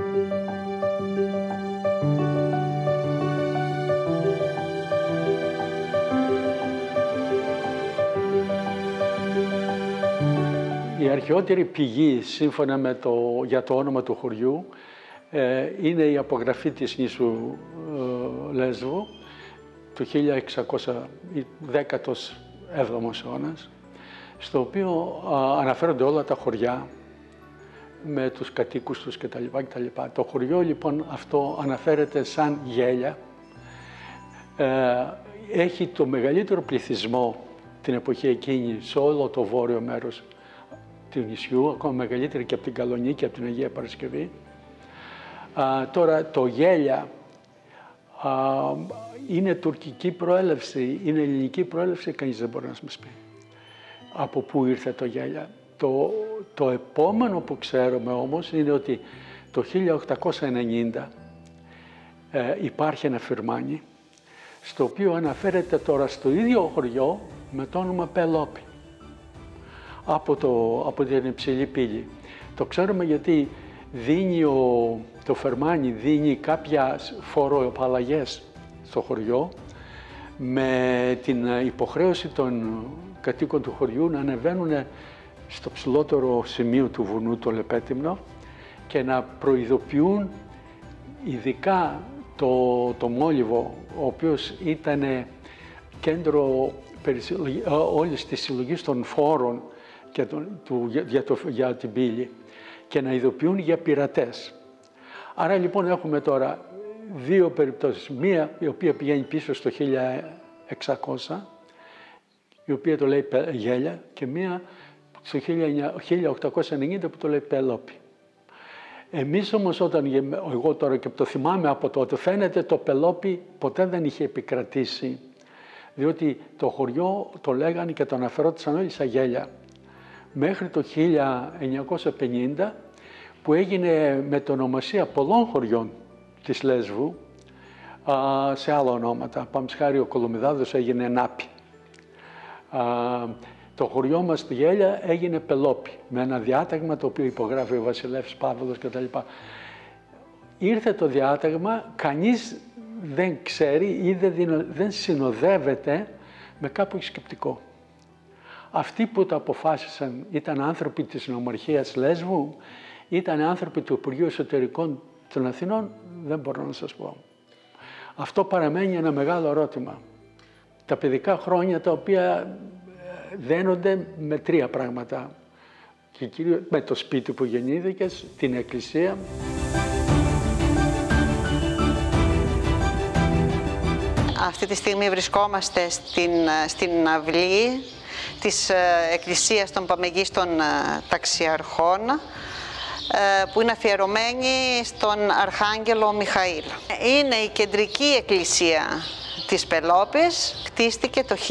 Η αρχαιότερη πηγή, σύμφωνα με για το όνομα του χωριού, είναι η απογραφή της νήσου Λέσβου, το 1617 αιώνας, στο οποίο αναφέρονται όλα τα χωριά με τους κατοίκους τους κτλ. Το χωριό λοιπόν αυτό αναφέρεται σαν Γέλια. Έχει το μεγαλύτερο πληθυσμό την εποχή εκείνη σε όλο το βόρειο μέρος του νησιού, ακόμα μεγαλύτερη και από την Καλονή και από την Αγία Παρασκευή. Τώρα το Γέλια είναι τουρκική προέλευση, είναι ελληνική προέλευση, κανείς δεν μπορεί να μας πει από πού ήρθε το Γέλια. Το επόμενο που ξέρουμε όμως είναι ότι το 1890 υπάρχει ένα φυρμάνι, στο οποίο αναφέρεται τώρα στο ίδιο χωριό με το όνομα Πελόπη, από την υψηλή πύλη. Το ξέρουμε γιατί το φερμάνι δίνει κάποια φοροαπαλλαγές στο χωριό, με την υποχρέωση των κατοίκων του χωριού να ανεβαίνουν στο ψηλότερο σημείο του βουνού, το Λεπέτυμνο, και να προειδοποιούν ειδικά το Μόλιβο, ο οποίος ήταν κέντρο όλης της συλλογής των φόρων για την πύλη, και να ειδοποιούν για πειρατές. Άρα λοιπόν έχουμε τώρα δύο περιπτώσεις. Μία η οποία πηγαίνει πίσω στο 1600, η οποία το λέει Γέλια, και μία στο 1890 που το λέει Πελόπη. Εμείς όμως, εγώ τώρα και το θυμάμαι από τότε, φαίνεται το Πελόπη ποτέ δεν είχε επικρατήσει, διότι το χωριό το λέγανε και το αναφερόντουσαν όλοι σαν Γέλια, μέχρι το 1950, που έγινε μετονομασία πολλών χωριών της Λέσβου σε άλλα ονόματα. Παραδείγματος ο Κολομιδάδος έγινε Νάπη. Το χωριό μας στη Γέλια έγινε Πελόπη, με ένα διάταγμα το οποίο υπογράφει ο βασιλεύς Παύλος κτλ. Ήρθε το διάταγμα, κανείς δεν ξέρει ή δεν συνοδεύεται με κάποιο σκεπτικό. Αυτοί που το αποφάσισαν ήταν άνθρωποι της νομαρχίας Λέσβου, ήταν άνθρωποι του Υπουργείου Εσωτερικών των Αθηνών, δεν μπορώ να σας πω. Αυτό παραμένει ένα μεγάλο ερώτημα. Τα παιδικά χρόνια τα οποία δένονται με τρία πράγματα. Και κυρίως με το σπίτι που γεννήθηκες, την εκκλησία. Αυτή τη στιγμή βρισκόμαστε στην αυλή της Εκκλησίας των Παμεγίστων Ταξιαρχών, που είναι αφιερωμένη στον Αρχάγγελο Μιχαήλ. Είναι η κεντρική εκκλησία της Πελόπης, χτίστηκε το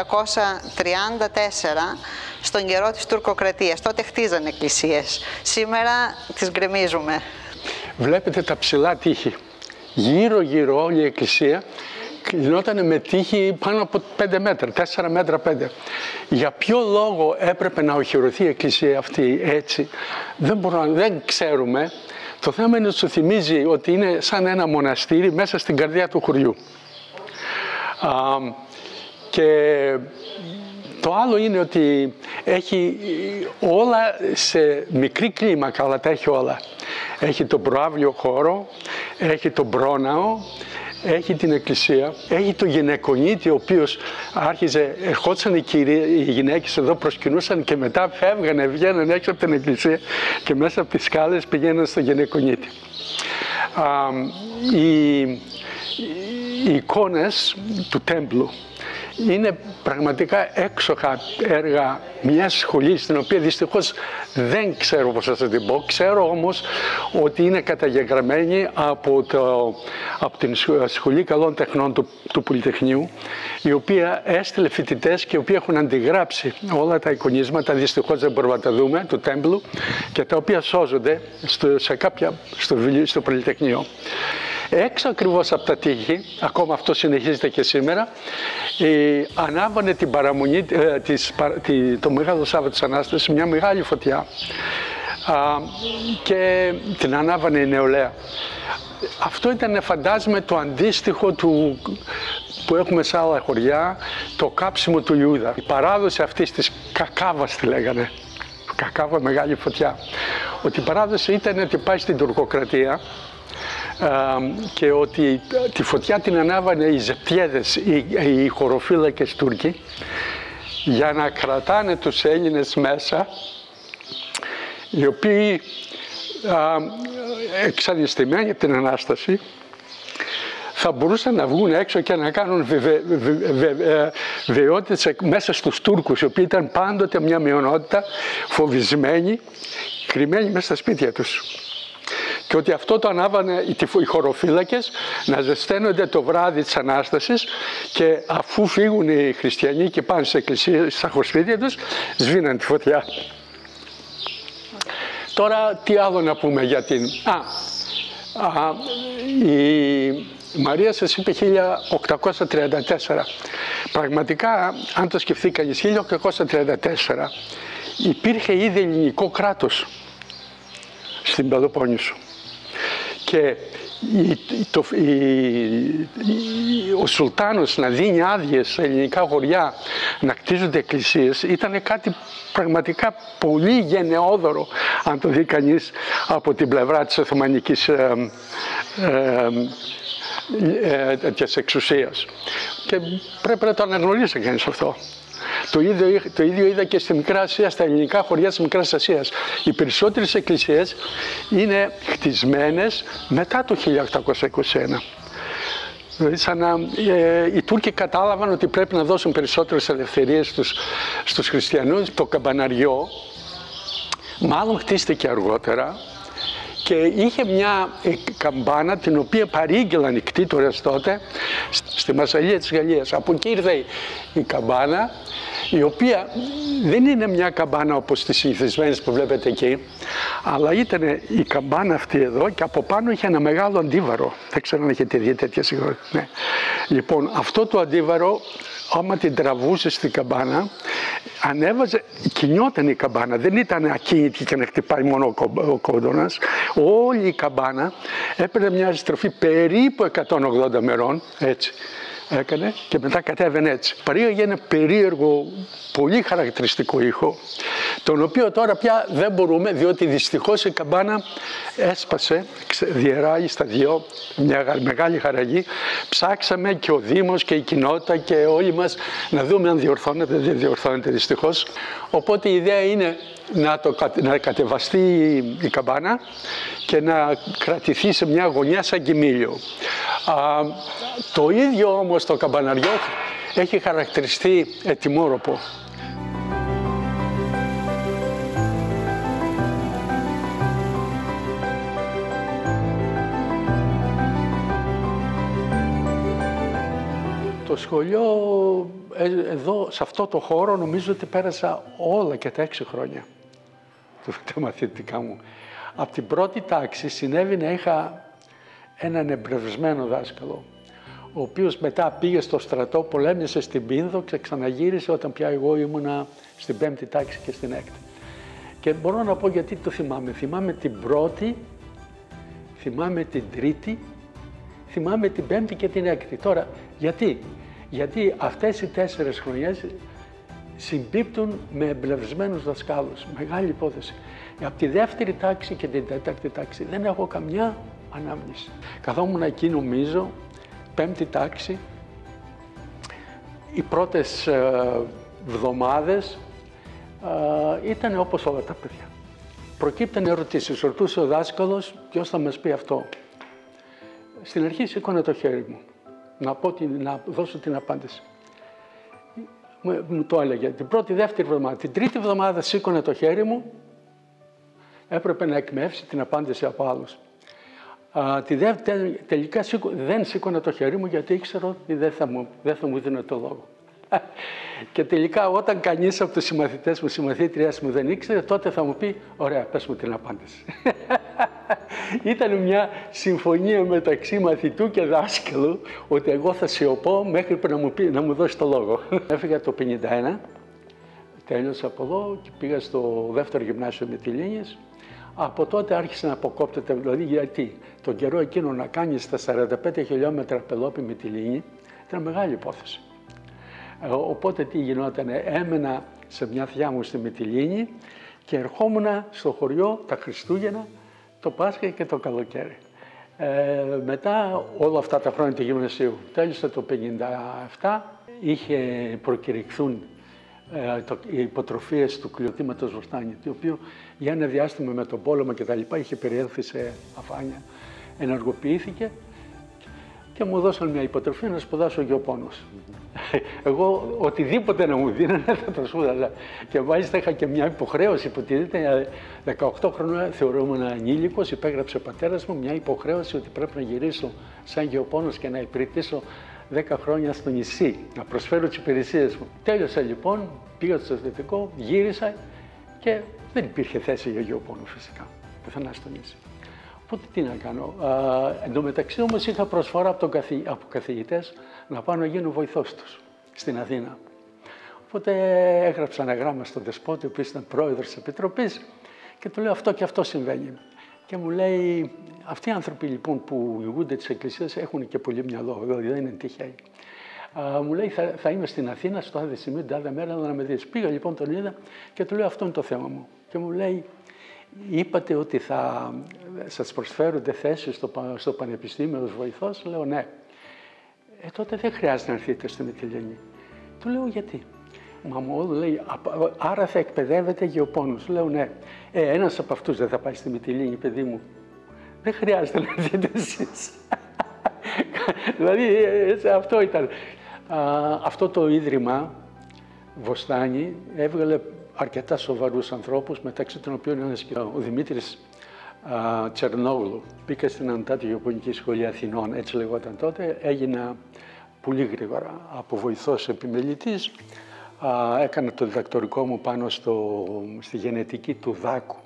1834 στον καιρό της τουρκοκρατίας. Τότε χτίζανε εκκλησίες, σήμερα τις γκρεμίζουμε. Βλέπετε τα ψηλά τείχη. Γύρω-γύρω όλη η εκκλησία κλεινόταν με τείχη πάνω από 5 μέτρα, 4 μέτρα 5. Για ποιο λόγο έπρεπε να οχυρωθεί η εκκλησία αυτή έτσι, δεν ξέρουμε. Το θέμα είναι ότι σου θυμίζει ότι είναι σαν ένα μοναστήρι μέσα στην καρδιά του χωριού. Και το άλλο είναι ότι έχει όλα σε μικρή κλίμακα, αλλά τα έχει όλα. Έχει τον προαύλιο χώρο, έχει τον πρόναο, έχει την εκκλησία, έχει το γυναικονίτη, ο οποίος ερχόντουσαν οι γυναίκες εδώ, προσκυνούσαν και μετά φεύγανε, βγαίνανε έξω από την εκκλησία και μέσα από τις σκάλες πηγαίνανε στο γυναικονίτη. Οι εικόνες του τέμπλου είναι πραγματικά έξοχα έργα μιας σχολής, την οποία δυστυχώς δεν ξέρω πώς θα σας την πω. Ξέρω όμως ότι είναι καταγεγραμμένη από την Σχολή Καλών Τεχνών του Πολυτεχνείου, η οποία έστειλε φοιτητές και οι οποίοι έχουν αντιγράψει όλα τα εικονίσματα, δυστυχώς δεν μπορούμε να τα δούμε, του τέμπλου, και τα οποία σώζονται στο Πολυτεχνείο. Έξω ακριβώς από τα τείχη, ακόμα αυτό συνεχίζεται και σήμερα, ανάβανε την παραμονή, το Μεγάλο Σάββατο της Ανάστασης, μια μεγάλη φωτιά. και την ανάβανε η νεολαία. Αυτό ήταν, φαντάζομαι, το αντίστοιχο του που έχουμε σε άλλα χωριά, το κάψιμο του Ιούδα. Η παράδοση αυτής της κακάβας τη λέγανε, κακάβα μεγάλη φωτιά. Ότι η παράδοση ήταν ότι πάει στην τουρκοκρατία και ότι τη φωτιά την ανάβανε οι ζεπτιέδες, οι χωροφύλακες Τούρκοι, για να κρατάνε τους Έλληνες μέσα, οι οποίοι εξανιστημένοι από την Ανάσταση θα μπορούσαν να βγουν έξω και να κάνουν βεβαιότητες μέσα στους Τούρκους, οι οποίοι ήταν πάντοτε μια μειονότητα, φοβισμένοι, κρυμμένοι μέσα στα σπίτια τους. Και ότι αυτό το ανάβανε οι χωροφύλακες, να ζεσταίνονται το βράδυ της Ανάστασης, και αφού φύγουν οι χριστιανοί και πάνε στις εκκλησίες, στα χωροσπίτια τους, σβήναν τη φωτιά. Τώρα τι άλλο να πούμε για την... Η Μαρία σας είπε 1834. Πραγματικά, αν το σκεφτεί κανείς, 1834 υπήρχε ήδη ελληνικό κράτος στην Πελοπόννησο. Και ο Σουλτάνος να δίνει άδειες σε ελληνικά χωριά να κτίζονται εκκλησίες ήταν κάτι πραγματικά πολύ γενναιόδωρο, αν το δει κανείς από την πλευρά της Οθωμανικής της εξουσίας. Και πρέπει να το αναγνωρίσει κανείς αυτό. Το ίδιο είδα και στη Μικρά Ασία, στα ελληνικά χωριά της Μικράς Ασίας. Οι περισσότερες εκκλησίες είναι χτισμένες μετά το 1821. Δηλαδή, σαν να οι Τούρκοι κατάλαβαν ότι πρέπει να δώσουν περισσότερες ελευθερίες στους χριστιανούς. Το καμπαναριό μάλλον χτίστηκε αργότερα και είχε μια καμπάνα την οποία παρήγγελαν οι κτήτορες τότε στη Μασσαλία της Γαλλίας. Από εκεί ήρθε η καμπάνα, η οποία δεν είναι μια καμπάνα όπως τις συνηθισμένες που βλέπετε εκεί, αλλά ήταν η καμπάνα αυτή εδώ και από πάνω είχε ένα μεγάλο αντίβαρο. Δεν ξέρω αν έχετε δει τέτοια σίγουρα. Ναι. Λοιπόν, αυτό το αντίβαρο, άμα την τραβούσε στην καμπάνα, ανέβαζε, κινιόταν η καμπάνα, δεν ήταν ακίνητη και να χτυπάει μόνο ο κόδωνας. Όλη η καμπάνα έπαιρνε μια στροφή περίπου 180 μερών, έτσι. Έκανε και μετά κατέβαινε έτσι. Παρήγαγε ένα περίεργο, πολύ χαρακτηριστικό ήχο, τον οποίο τώρα πια δεν μπορούμε, διότι δυστυχώς η καμπάνα έσπασε, διεράγει στα δυο, μια μεγάλη χαραγή. Ψάξαμε και ο Δήμος και η κοινότητα και όλοι μας να δούμε αν διορθώνεται, δεν διορθώνεται δυστυχώς. Οπότε η ιδέα είναι να κατεβαστεί η καμπάνα και να κρατηθεί σε μια γωνιά σαν κοιμήλιο. Το ίδιο όμως το καμπαναριό έχει χαρακτηριστεί ετοιμόρροπο. Το σχολείο εδώ, σε αυτό το χώρο, νομίζω ότι πέρασα όλα και τα 6 χρόνια τα μαθητικά μου. Από την πρώτη τάξη συνέβη να είχα έναν εμπνευσμένο δάσκαλο, ο οποίος μετά πήγε στο στρατό, πολέμησε στην Πίνδο και ξαναγύρισε όταν πια εγώ ήμουνα στην 5η τάξη και στην 6η. Και μπορώ να πω γιατί το θυμάμαι. Θυμάμαι την πρώτη, θυμάμαι την τρίτη, θυμάμαι την 5η και την 6η. Τώρα, γιατί αυτές οι 4 χρονιές συμπίπτουν με εμπνευσμένους δασκάλους. Μεγάλη υπόθεση. Από τη 2η τάξη και την 4η τάξη δεν έχω καμιά ανάμνηση. Καθόμουν εκεί, νομίζω, 5η τάξη, οι πρώτες εβδομάδες ήταν όπως όλα τα παιδιά. Προκύπτουν ερωτήσεις, ρωτούσε ο δάσκαλος ποιος θα μας πει αυτό. Στην αρχή σήκωνα το χέρι μου, να δώσω την απάντηση. Μου το έλεγε την πρώτη, δεύτερη εβδομάδα. Την τρίτη εβδομάδα σήκωνα το χέρι μου, έπρεπε να εκμεύσει την απάντηση από άλλους. Τελικά δεν σήκωνα το χέρι μου γιατί ήξερα ότι δεν θα μου δίνω το λόγο. Και τελικά όταν κανείς από τους συμμαθητές μου, συμμαθήτριές μου δεν ήξερε, τότε θα μου πει «Ωραία, πες μου την απάντηση». Ήταν μια συμφωνία μεταξύ μαθητού και δάσκαλου ότι εγώ θα σιωπώ μέχρι να μου δώσει το λόγο. Έφυγα το 1951, τέλειωσα από εδώ και πήγα στο δεύτερο γυμνάσιο Μυτιλήνης. Από τότε άρχισε να αποκόπτεται, δηλαδή γιατί τον καιρό εκείνο να κάνει στα 45 χιλιόμετρα Πελόπη Μυτιλήνη ήταν μεγάλη υπόθεση. Οπότε τι γινόταν, έμενα σε μια θεία μου στη Μυτιλήνη και ερχόμουν στο χωριό τα Χριστούγεννα, το Πάσχα και το καλοκαίρι. Μετά όλα αυτά τα χρόνια του γυμνασίου, τέλειωσε το 1957, είχε προκηρυχθούν οι υποτροφίες του κλειοτήματος Βοστάνη, το οποίο για ένα διάστημα με τον πόλεμο και τα λοιπά είχε περιέλθει σε αφάνεια. Ενεργοποιήθηκε και μου δώσαν μια υποτροφία να σπουδάσω γεωπόνος. Εγώ οτιδήποτε να μου δίνανε θα το σπούδαζα. Και μάλιστα είχα και μια υποχρέωση που υποτίθεται 18 χρόνια θεωρούμουν ανήλικος, υπέγραψε ο πατέρας μου μια υποχρέωση ότι πρέπει να γυρίσω σαν γεωπόνος και να υπηρετήσω 10 χρόνια στο νησί, να προσφέρω τις υπηρεσίες μου. Τέλειωσα λοιπόν, πήγα στο στρατιωτικό, γύρισα και δεν υπήρχε θέση για γεωπόνο φυσικά, πουθενά στο νησί. Οπότε τι να κάνω. Εν τω μεταξύ όμως είχα προσφορά από καθηγητές να πάω να γίνω βοηθός τους στην Αθήνα. Οπότε έγραψα ένα γράμμα στον Δεσπότη, ο οποίος ήταν πρόεδρος της Επιτροπής, και του λέω αυτό και αυτό συμβαίνει. Και μου λέει, αυτοί οι άνθρωποι λοιπόν που ηγούνται της Εκκλησίας έχουν και πολύ μυαλό, δηλαδή δεν είναι τυχαίοι. Μου λέει, θα είμαι στην Αθήνα, στο άδε σημείο, την άλλη μέρα να με δεις. Πήγα λοιπόν, τον είδα και του λέω, αυτό είναι το θέμα μου. Και μου λέει, είπατε ότι θα σας προσφέρονται θέσεις στο Πανεπιστήμιο ως βοηθός. Λέω, ναι. Τότε δεν χρειάζεται να έρθετε στη Μυτιλήνη. Του λέω, γιατί. Μα μου λέει, άρα θα εκπαιδεύετε γεωπόνους. Λέω, ναι. Ένας από αυτούς δεν θα πάει στη Μυτιλήνη, παιδί μου. Δεν χρειάζεται να έρθετε εσείς. Δηλαδή, αυτό ήταν. Αυτό το ίδρυμα, Βοστάνη, έβγαλε αρκετά σοβαρούς ανθρώπους, μεταξύ των οποίων ένας και ο Δημήτρης Τσερνόγλου. Πήγα στην Ανωτάτη Γεωπονική Σχολή Αθηνών, έτσι λεγόταν τότε. Έγινα πολύ γρήγορα από βοηθός επιμελητής. Έκανα το διδακτορικό μου πάνω στη γενετική του δάκου.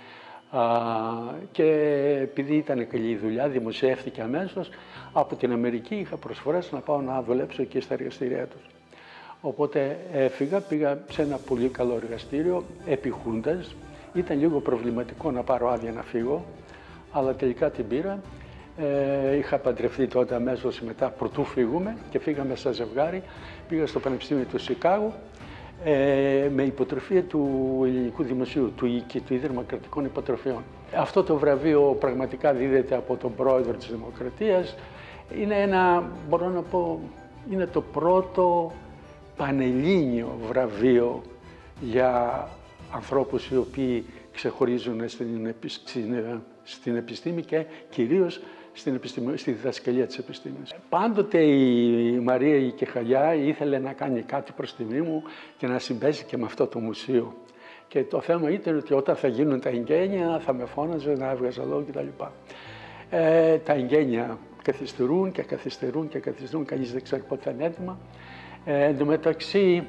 Και επειδή ήταν καλή η δουλειά, δημοσιεύτηκε αμέσως. Από την Αμερική είχα προσφορές να πάω να δουλέψω εκεί στα εργαστήρια τους. Οπότε έφυγα, πήγα σε ένα πολύ καλό εργαστήριο, επί Χούντας. Ήταν λίγο προβληματικό να πάρω άδεια να φύγω, αλλά τελικά την πήρα. Είχα παντρευτεί τότε αμέσως μετά, πρωτού φύγουμε, και φύγαμε σαν ζευγάρι. Πήγα στο Πανεπιστήμιο του Σικάγου με υποτροφία του Ελληνικού Δημοσίου, του ΙΚΙ, του Ίδρυμα Κρατικών Υποτροφιών. Αυτό το βραβείο πραγματικά δίδεται από τον πρόεδρο της Δημοκρατίας. Είναι μπορώ να πω, είναι το πρώτο πανελλήνιο βραβείο για ανθρώπους οι οποίοι ξεχωρίζουν στην επιστήμη και κυρίως στη διδασκαλία της επιστήμης. Πάντοτε η Μαρία η Κεχαλιά ήθελε να κάνει κάτι προς τιμή μου και να συμπέσει και με αυτό το μουσείο. Και το θέμα ήταν ότι όταν θα γίνουν τα εγγένεια θα με φώναζε να έβγαζα λόγο κτλ. Τα εγγένεια καθυστερούν και καθυστερούν και καθυστερούν, κανείς δεν ξέρει πότε θα είναι έτοιμα. Εν τω μεταξύ,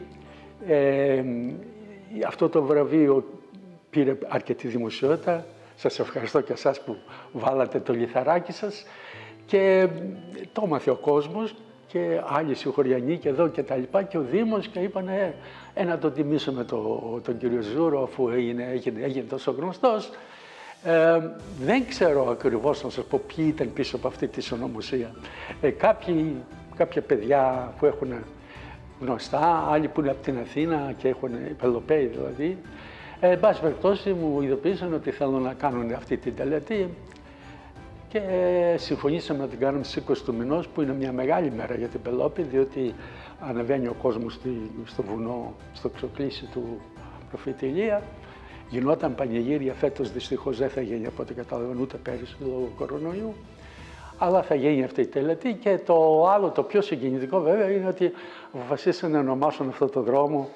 αυτό το βραβείο πήρε αρκετή δημοσιότητα. Σας ευχαριστώ και εσάς που βάλατε το λιθαράκι σας. Και το έμαθε ο κόσμος και άλλοι συγχωριανοί και εδώ και τα λοιπά, και ο Δήμος, και είπανε να τον τιμήσουμε τον κύριο Ζούρο, αφού έγινε τόσο γνωστός. Δεν ξέρω ακριβώς να σας πω ποιοι ήταν πίσω από αυτή τη συνωμοσία. Κάποια παιδιά που έχουν γνωστά, άλλοι που είναι από την Αθήνα και έχουν Πελοπαίοι δηλαδή. Εν πάση περιπτώσει μου ειδοποίησαν ότι θέλουν να κάνουν αυτή την τελετή και συμφωνήσαμε να την κάνουμε στις 20 του μηνός, που είναι μια μεγάλη μέρα για την Πελόπη, διότι ανεβαίνει ο κόσμος στο βουνό, στο ξοκλήσι του προφήτη Ηλία. Γινόταν πανηγύρια, φέτος δυστυχώς δεν θα γίνει από ό,τι κατάλαβα ούτε πέρυσι λόγω κορονοϊού. Αλλά θα γίνει αυτή η τελετή, και το άλλο, το πιο συγκινητικό βέβαια, είναι ότι αποφασίσαν να ονομάσουν αυτό το δρόμο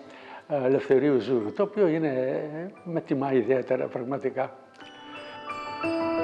Ελευθερίου Ζούρου, το οποίο με τιμά ιδιαίτερα πραγματικά.